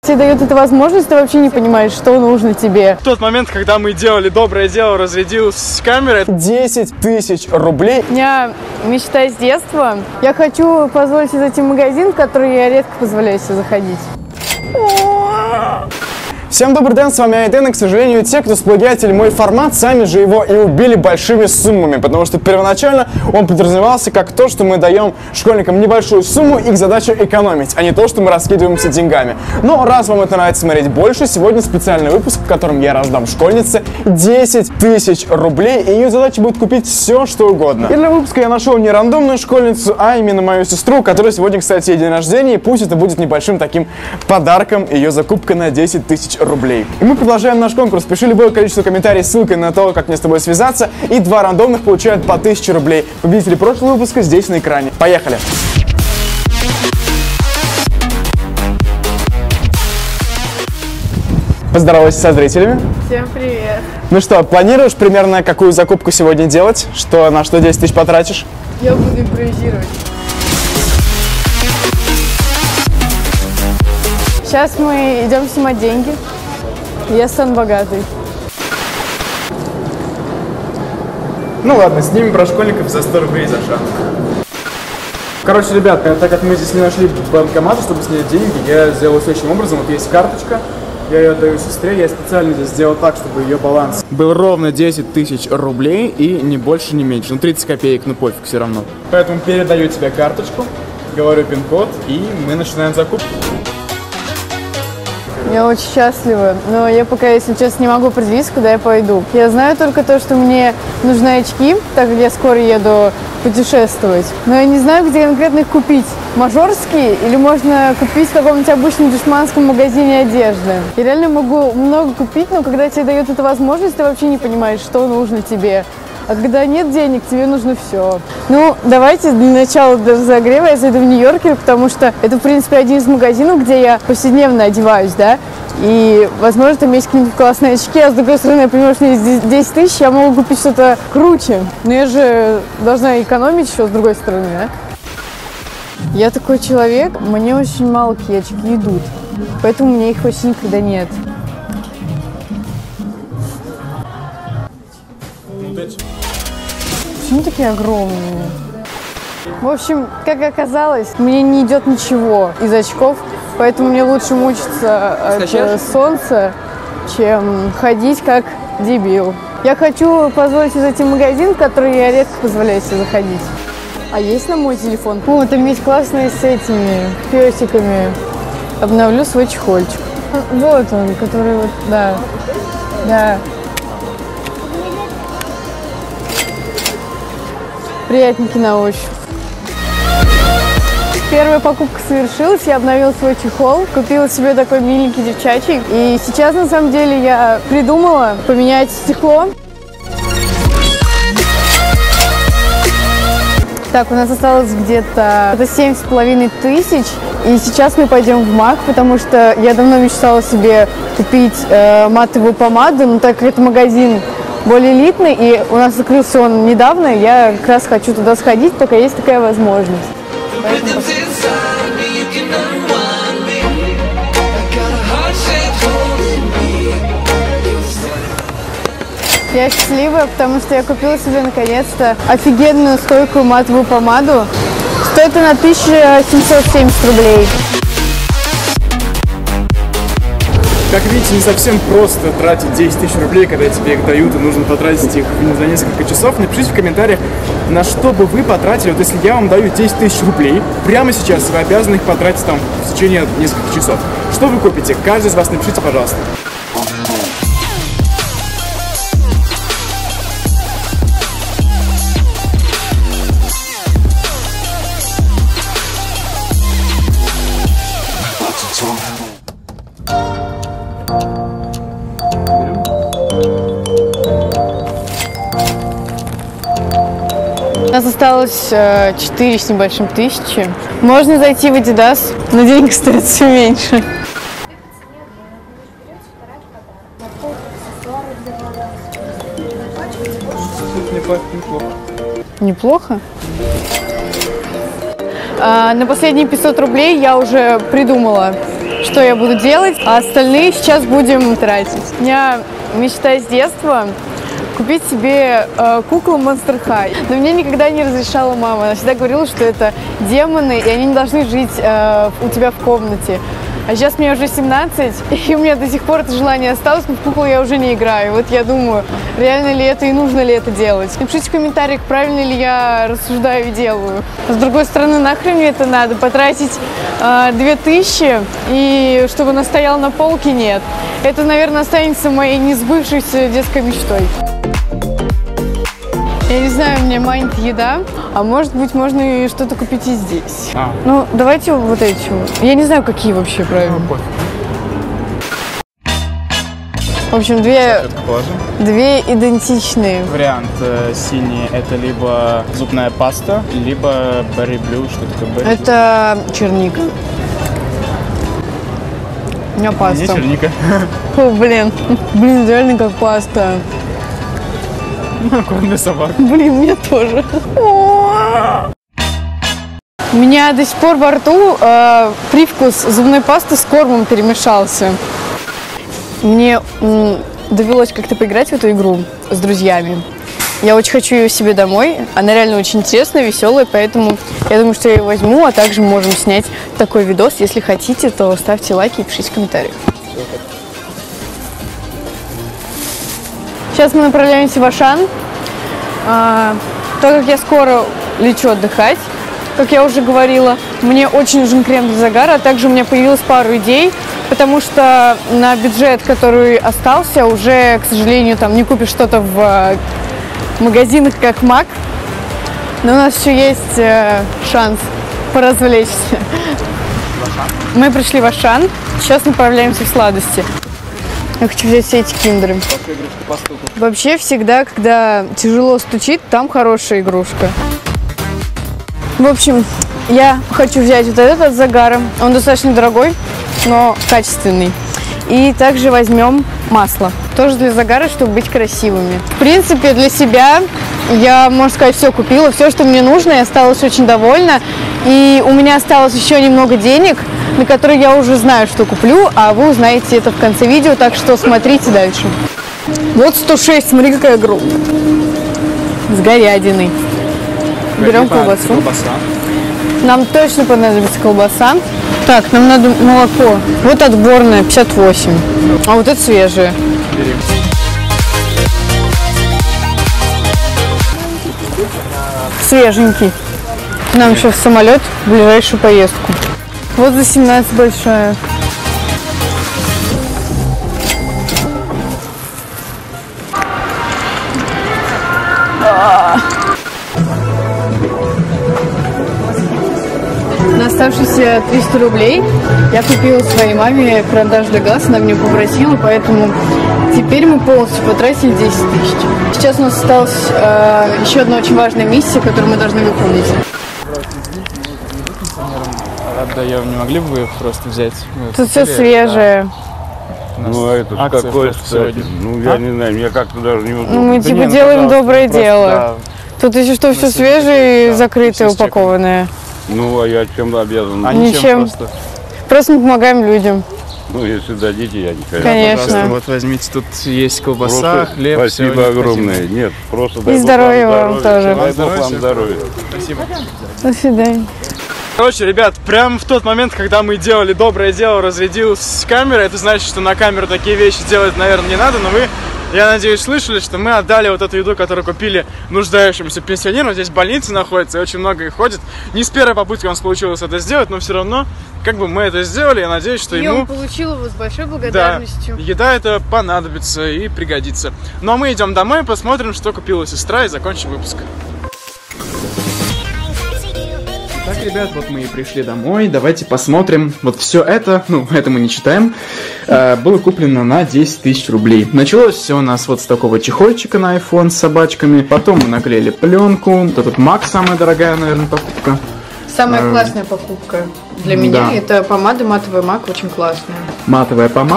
Тебе дают эту возможность, ты вообще не понимаешь, что нужно тебе. В тот момент, когда мы делали доброе дело, разрядилась камера. 10 тысяч рублей. У меня мечта с детства. Я хочу позволить себе зайти в магазин, в который я редко позволяю себе заходить. Всем добрый день, с вами Айтен, и, к сожалению, те, кто сплагиатили мой формат, сами же его и убили большими суммами, потому что первоначально он подразумевался как то, что мы даем школьникам небольшую сумму, их задача экономить, а не то, что мы раскидываемся деньгами. Но раз вам это нравится смотреть больше, сегодня специальный выпуск, в котором я раздам школьнице 10 тысяч рублей, и ее задача будет купить все, что угодно. И для выпуска я нашел не рандомную школьницу, а именно мою сестру, которая сегодня, кстати, день рождения, и пусть это будет небольшим таким подарком, ее закупка на 10 тысяч рублей. И мы продолжаем наш конкурс. Пиши любое количество комментариев с ссылкой на то, как мне с тобой связаться, и 2 рандомных получают по 1000 рублей. Победители прошлого выпуска здесь на экране. Поехали! Поздоровайся со зрителями. Всем привет. Ну что, планируешь примерно какую закупку сегодня делать? На что 10 тысяч потратишь? Я буду импровизировать. Сейчас мы идем снимать деньги. Я стану богатой. Ну ладно, снимем про школьников за 100 рублей за шаг. Короче, ребят, так как мы здесь не нашли банкомата, чтобы снять деньги, я сделал следующим образом. Вот есть карточка, я ее отдаю сестре, я специально здесь сделал так, чтобы ее баланс был ровно 10 тысяч рублей и не больше, не меньше. Ну 30 копеек, ну пофиг, все равно. Поэтому передаю тебе карточку, говорю пин-код, и мы начинаем закупку. Я очень счастлива, но я пока, если честно, не могу определиться, куда я пойду. Я знаю только то, что мне нужны очки, так как я скоро еду путешествовать. Но я не знаю, где конкретно их купить. Мажорские или можно купить в каком-нибудь обычном дешманском магазине одежды. Я реально могу много купить, но когда тебе дают эту возможность, ты вообще не понимаешь, что нужно тебе. А когда нет денег, тебе нужно все. Ну, давайте для начала, для разогрева я зайду в Нью-Йоркер, потому что это, в принципе, один из магазинов, где я повседневно одеваюсь, да, и, возможно, там есть какие-нибудь классные очки, а с другой стороны, я понимаю, что есть 10 тысяч, я могу купить что-то круче. Но я же должна экономить еще с другой стороны, да. Я такой человек, мне очень мало какие очки идут, поэтому у меня их почти никогда нет. Почему такие огромные? В общем, как оказалось, мне не идет ничего из очков, поэтому мне лучше мучиться от солнца, чем ходить как дебил. Я хочу позволить себе зайти в магазин, в который я редко позволяю себе заходить. А есть на мой телефон? О, там есть классные с этими песиками. Обновлю свой чехольчик. Вот он, который вот, да. Приятненький на ощупь. Первая покупка совершилась, я обновила свой чехол, купила себе такой миленький девчачий. И сейчас, на самом деле, я придумала поменять стекло. Так, у нас осталось где-то 7,5 тысяч. И сейчас мы пойдем в МАК, потому что я давно мечтала себе купить матовую помаду, но так как это магазин более элитный, и у нас закрылся он недавно, я как раз хочу туда сходить, пока есть такая возможность. Поэтому... Я счастливая, потому что я купила себе наконец-то офигенную стойкую матовую помаду. Стоит она 1770 рублей. Как видите, не совсем просто тратить 10 тысяч рублей, когда тебе их дают, и нужно потратить их за несколько часов. Напишите в комментариях, на что бы вы потратили. Вот если я вам даю 10 тысяч рублей, прямо сейчас вы обязаны их потратить там в течение нескольких часов. Что вы купите? Каждый из вас напишите, пожалуйста. У нас осталось 4 с небольшим тысячи. Можно зайти в Adidas, но денег стоит все меньше. Неплохо. На последние 500 рублей я уже придумала, что я буду делать, а остальные сейчас будем тратить. У меня мечта с детства купить себе куклу Monster High. Но мне никогда не разрешала мама. Она всегда говорила, что это демоны, и они не должны жить у тебя в комнате. А сейчас мне уже 17, и у меня до сих пор это желание осталось, но в куклу я уже не играю. Вот я думаю, реально ли это и нужно ли это делать. Напишите в комментариях, правильно ли я рассуждаю и делаю. С другой стороны, нахрен мне это надо? Потратить 2000, и чтобы она стояла на полке, нет. Это, наверное, останется моей несбывшейся детской мечтой. Я не знаю, мне манит еда, а может быть, можно и что-то купить и здесь. Ну, давайте вот эти. Я не знаю, какие вообще правильно. В общем, две идентичные. Вариант синий — это либо зубная паста, либо Berry Blue, что такое Berry Blue? Это черника. У меня паста. Не черника. О, блин, реально как паста. Корм для собак. Блин, мне тоже. У меня до сих пор во рту привкус зубной пасты с кормом перемешался. Мне довелось как-то поиграть в эту игру с друзьями. Я очень хочу ее себе домой. Она реально очень интересная, веселая, поэтому я думаю, что я ее возьму, а также можем снять такой видос. Если хотите, то ставьте лайки и пишите в комментариях. Сейчас мы направляемся в Ашан, так как я скоро лечу отдыхать, как я уже говорила. Мне очень нужен крем для загара, а также у меня появилась пару идей, потому что на бюджет, который остался, уже, к сожалению, там не купишь что-то в магазинах, как Мак. Но у нас еще есть шанс поразвлечься. Мы пришли в Ашан, сейчас направляемся в сладости. Я хочу взять все эти киндеры. Вообще всегда, когда тяжело стучит, там хорошая игрушка. В общем, я хочу взять вот этот от загара. Он достаточно дорогой, но качественный. И также возьмем масло. Тоже для загара, чтобы быть красивыми. В принципе, для себя я, можно сказать, все купила. Все, что мне нужно, я осталась очень довольна. И у меня осталось еще немного денег, на которые я уже знаю, что куплю, а вы узнаете это в конце видео, так что смотрите дальше. Вот 106, смотри, какая группа. С говядиной. Берем колбасу. Нам точно понадобится колбаса. Так, нам надо молоко. Вот отборное, 58. А вот это свежее. Свеженький. Нам еще в самолет в ближайшую поездку. Вот за 17 большая. На оставшиеся 300 рублей я купила своей маме карандаш для глаз, она мне попросила, поэтому теперь мы полностью потратили 10 тысяч. Сейчас у нас осталась еще одна очень важная миссия, которую мы должны выполнить. Отдаем, не могли бы вы их просто взять? Тут все свежее. Ну, а это какое, кстати? Ну, я не знаю, мне как-то даже не удобно. Мы Да типа не, ну, делаем пожалуйста, доброе просто, дело. да. Тут еще что, все свежее и да, закрытое, все с чеком. упакованное. Ну, а я чем обязан? А Ничем. ничем просто. Просто мы помогаем людям. Ну, если дадите, я не хочу. Конечно. Пожалуйста, вот возьмите, тут есть колбаса, Просто хлеб. спасибо всё, огромное. Нет, просто дай И Бог здоровья вам тоже. Дай Бог вам здоровья. Спасибо. До свидания. Короче, ребят, прямо в тот момент, когда мы делали доброе дело, разрядилась камера. Это значит, что на камеру такие вещи делать, наверное, не надо, но вы, я надеюсь, слышали, что мы отдали вот эту еду, которую купили нуждающимся пенсионерам. Здесь больницы находятся, и очень много их ходит. Не с первой попытки у нас получилось это сделать, но все равно, как бы мы это сделали, я надеюсь, что ему... он получил его с большой Да, благодарностью. еда это понадобится и пригодится. Ну а мы идем домой, посмотрим, что купила сестра, и закончим выпуск. Так, ребят, вот мы и пришли домой. Давайте посмотрим. Вот все это, ну, это мы не читаем, было куплено на 10 тысяч рублей. Началось все у нас вот с такого чехольчика на iPhone с собачками. Потом мы наклеили пленку. Вот этот Мак, самая дорогая, наверное, покупка. Самая классная покупка для меня да. это помада матовая Мак, очень классная. Матовая помада.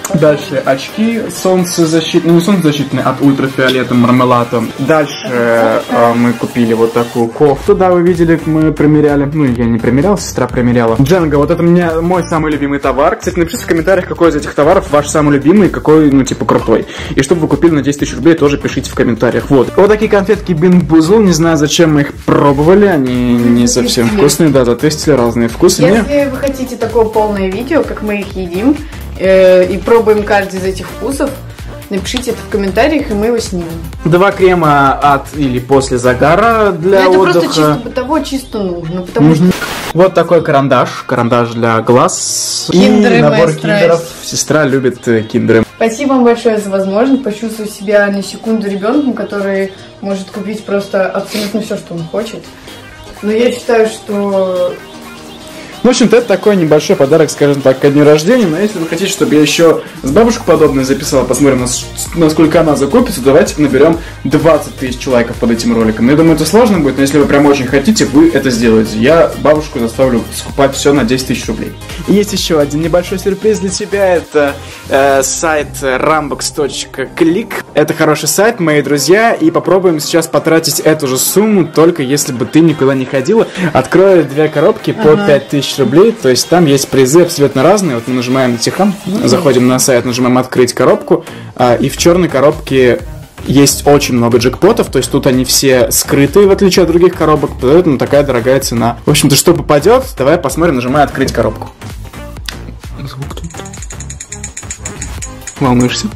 Дальше очки солнцезащитные, ну не солнцезащитные, от ультрафиолета, мармелада. Дальше мы купили вот такую кофту, да, вы видели, мы примеряли. Ну, я не примерял, сестра примеряла. Джанго, вот это мой самый любимый товар. Кстати, напишите в комментариях, какой из этих товаров ваш самый любимый, какой, ну, типа, крутой. И чтобы вы купили на 10 тысяч рублей, тоже пишите в комментариях. Вот. Вот такие конфетки Бин-Бузл, не знаю, зачем мы их пробовали, они не совсем вкусные, да, затестили разные вкусы. Если вы хотите такое полное видео, как мы их едим, и пробуем каждый из этих вкусов, напишите это в комментариях, и мы его снимем. 2 крема от или после загара для отдыха. Это просто чисто бытово, чисто нужно, потому что... Вот такой карандаш для глаз. Киндеры, и набор моя киндеров. Сестра любит киндеры. Спасибо вам большое за возможность почувствовать себя на секунду ребенком, который может купить просто абсолютно все, что он хочет. Но я считаю, что... В общем-то, это такой небольшой подарок, скажем так, ко дню рождения. Но если вы хотите, чтобы я еще с бабушкой подобное записала, посмотрим, насколько она закупится, давайте наберем 20 тысяч лайков под этим роликом. Я думаю, это сложно будет, но если вы прям очень хотите, вы это сделаете. Я бабушку заставлю скупать все на 10 тысяч рублей. И есть еще один небольшой сюрприз для тебя. Это сайт rambox.click. Это хороший сайт, мои друзья. И попробуем сейчас потратить эту же сумму, только если бы ты никуда не ходила. Открою 2 коробки по 5000 рублей, то есть там есть призы абсолютно разные. Вот мы нажимаем на Тихон, заходим на сайт, нажимаем открыть коробку, и в черной коробке есть очень много джекпотов, то есть тут они все скрытые, в отличие от других коробок, поэтому такая дорогая цена. В общем-то, что попадет, давай посмотрим, нажимай открыть коробку. Звук тут. Волнуешься?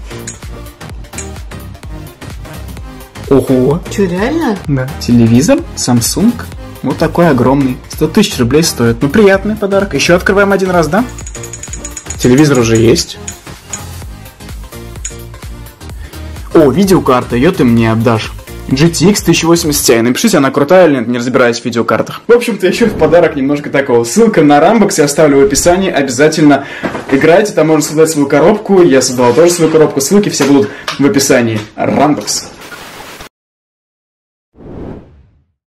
Ого! Что, реально? Да. Телевизор Samsung. Вот такой огромный. 100 тысяч рублей стоит. Ну, приятный подарок. Еще открываем один раз, да? Телевизор уже есть. О, видеокарта. Ее ты мне отдашь. GTX 1080 Ti. Напишите, она крутая или нет, не разбираюсь в видеокартах. В общем-то, еще в подарок немножко такого. Ссылка на Rambox я оставлю в описании. Обязательно играйте. Там можно создать свою коробку. Я создал тоже свою коробку. Ссылки все будут в описании. Rambox.